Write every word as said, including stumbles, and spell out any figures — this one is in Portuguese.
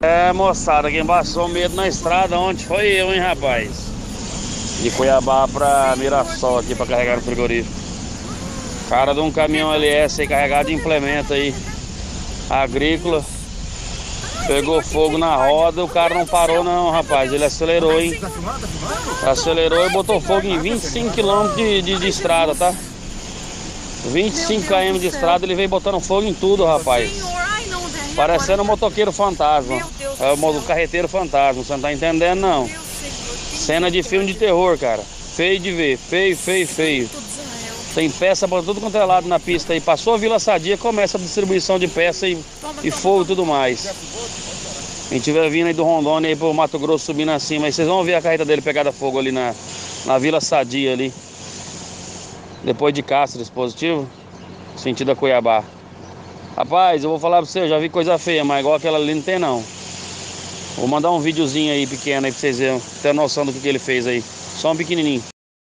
É, moçada, quem passou medo na estrada ontem foi eu, hein, rapaz. De Cuiabá pra Mirassol aqui pra carregar no frigorífico. Cara de um caminhão L S aí carregado de implemento aí agrícola. Pegou fogo na roda, o cara não parou não, rapaz. Ele acelerou, hein. Acelerou e botou fogo em vinte e cinco quilômetros de, de, de estrada, tá? vinte e cinco quilômetros de estrada, ele veio botando fogo em tudo, rapaz. Parecendo um motoqueiro fantasma. É o carreteiro fantasma, você não tá entendendo não. Cena de filme de terror, cara. Feio de ver, feio, feio, feio. Tem peça pra tudo quanto é lado na pista aí. Passou a Vila Sadia, começa a distribuição de peça e, e fogo e tudo mais. Quem estiver vindo aí do Rondônia aí pro Mato Grosso subindo acima, aí vocês vão ver a carreta dele pegada fogo ali na, na Vila Sadia ali. Depois de Castro, dispositivo, sentido a Cuiabá. Rapaz, eu vou falar pra você, eu já vi coisa feia, mas igual aquela ali não tem não. Vou mandar um videozinho aí pequeno aí pra vocês verem, ter noção do que, que ele fez aí. Só um pequenininho.